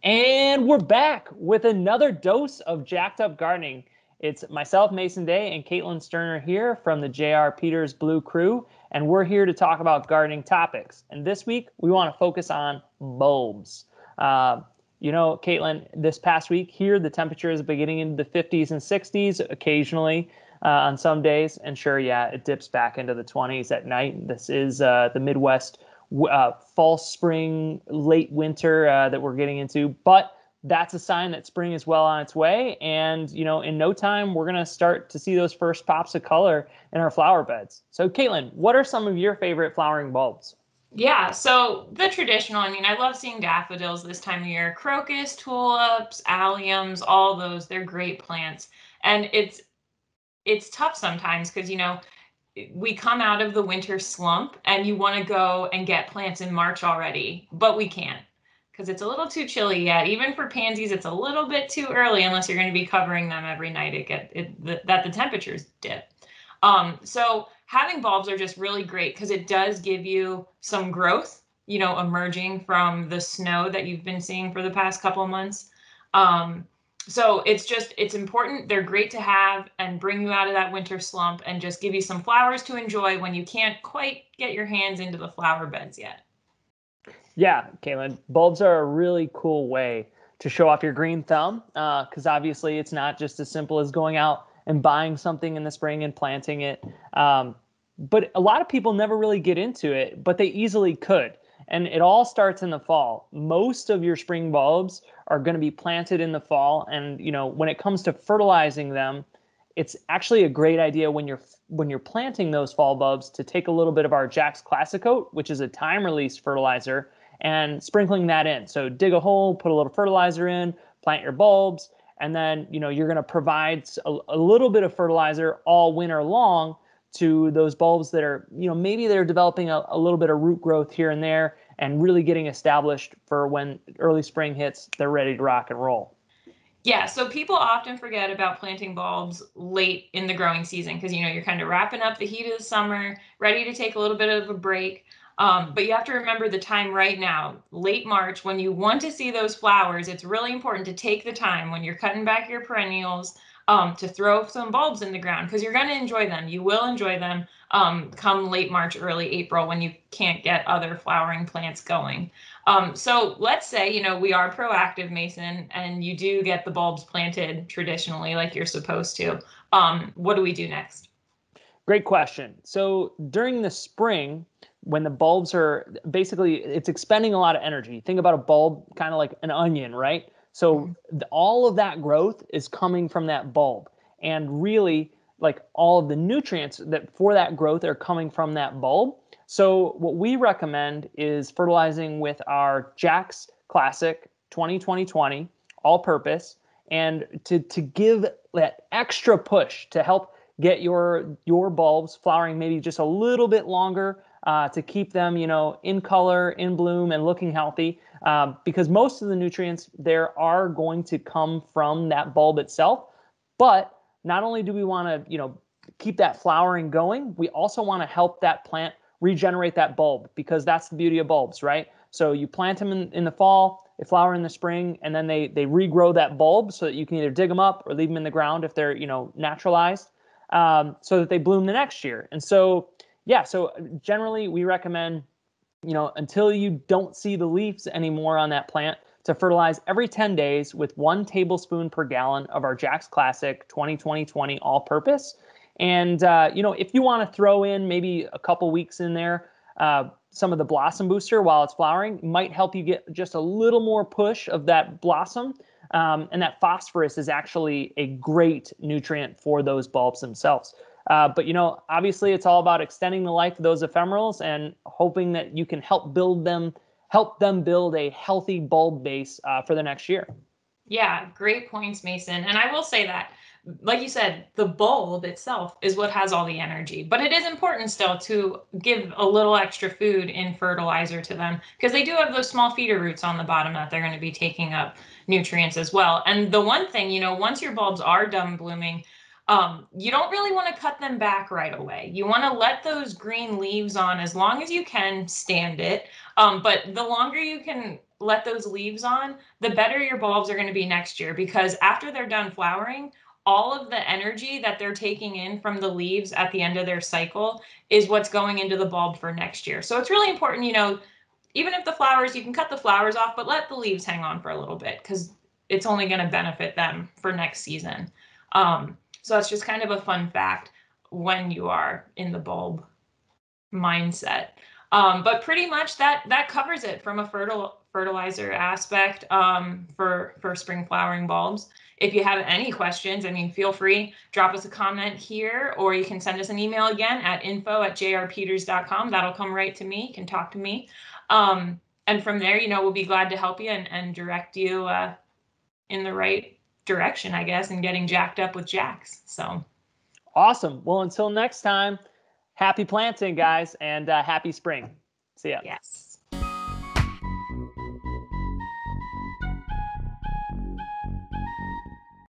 And we're back with another dose of Jacked Up Gardening. It's myself, Mason Day, and Caitlin Sterner here from the J.R. Peters Blue Crew, and we're here to talk about gardening topics. And this week, we want to focus on bulbs. Caitlin, this past week here, the temperature is beginning in the 50s and 60s occasionally on some days. And sure, yeah, it dips back into the 20s at night. This is the Midwest fall, spring, late winter that we're getting into. But that's a sign that spring is well on its way. And, in no time, we're going to start to see those first pops of color in our flower beds. So, Caitlin, what are some of your favorite flowering bulbs? Yeah, so the traditional, I love seeing daffodils this time of year. Crocus, tulips, alliums, all those, they're great plants. And it's tough sometimes because, we come out of the winter slump and you want to go and get plants in March already, but we can't because it's a little too chilly yet. Even for pansies, it's a little bit too early unless you're going to be covering them every night that the temperatures dip. So having bulbs are just really great because it does give you some growth, emerging from the snow that you've been seeing for the past couple of months. So it's important. They're great to have and bring you out of that winter slump and just give you some flowers to enjoy when you can't quite get your hands into the flower beds yet. Yeah, Caitlin, bulbs are a really cool way to show off your green thumb because obviously it's not just as simple as going out and buying something in the spring and planting it. But a lot of people never really get into it, but they easily could. And it all starts in the fall. Most of your spring bulbs are going to be planted in the fall. And, when it comes to fertilizing them, it's actually a great idea when you're planting those fall bulbs to take a little bit of our Jack's Classic Oat, which is a time-release fertilizer, and sprinkling that in. So dig a hole, put a little fertilizer in, plant your bulbs, and then, you're going to provide a little bit of fertilizer all winter long to those bulbs that are, maybe they're developing a little bit of root growth here and there and really getting established for when early spring hits, they're ready to rock and roll. Yeah, so people often forget about planting bulbs late in the growing season because, you're kind of wrapping up the heat of the summer, ready to take a little bit of a break. But you have to remember the time right now, late March, when you want to see those flowers. It's really important to take the time when you're cutting back your perennials to throw some bulbs in the ground because you're going to enjoy them. You will enjoy them come late March, early April when you can't get other flowering plants going. So let's say, we are proactive, Mason, and you do get the bulbs planted traditionally like you're supposed to. What do we do next? Great question. So during the spring, when the bulbs are basically, it's expending a lot of energy. Think about a bulb kind of like an onion, right? So all of that growth is coming from that bulb. And really, like all of the nutrients that for that growth are coming from that bulb. So what we recommend is fertilizing with our Jack's Classic 20-20-20 all-purpose, and to give that extra push to help get your bulbs flowering maybe just a little bit longer to keep them, in color, in bloom, and looking healthy. Because most of the nutrients there are going to come from that bulb itself. But not only do we want to, keep that flowering going, we also want to help that plant regenerate that bulb because that's the beauty of bulbs, right? So you plant them in the fall, they flower in the spring, and then they regrow that bulb so that you can either dig them up or leave them in the ground if they're, naturalized. So that they bloom the next year. And so, yeah, so generally we recommend, until you don't see the leaves anymore on that plant, to fertilize every 10 days with 1 tablespoon per gallon of our Jack's Classic 20-20-20 all-purpose. And, if you want to throw in maybe a couple weeks in there, some of the Blossom Booster while it's flowering might help you get just a little more push of that blossom. And that phosphorus is actually a great nutrient for those bulbs themselves. But, obviously it's all about extending the life of those ephemerals and hoping that you can help them build a healthy bulb base for the next year. Yeah, great points, Mason. And I will say that, like you said, the bulb itself is what has all the energy, but it is important still to give a little extra food in fertilizer to them because they do have those small feeder roots on the bottom that they're going to be taking up nutrients as well. And the one thing, once your bulbs are done blooming, you don't really want to cut them back right away. You want to let those green leaves on as long as you can stand it. But the longer you can let those leaves on, the better your bulbs are going to be next year, because after they're done flowering, all of the energy that they're taking in from the leaves at the end of their cycle is what's going into the bulb for next year. So it's really important, even if the flowers, you can cut the flowers off, but let the leaves hang on for a little bit, because it's only going to benefit them for next season. So that's just kind of a fun fact when you are in the bulb mindset. But pretty much that covers it from a fertilizer aspect for spring flowering bulbs. If you have any questions, feel free, drop us a comment here, or you can send us an email again at info@jrpeters.com. That'll come right to me. You can talk to me. And from there, we'll be glad to help you and direct you in the right direction, I guess, and getting jacked up with jacks. So awesome. Well, until next time, happy planting, guys, and happy spring. See ya. Yes.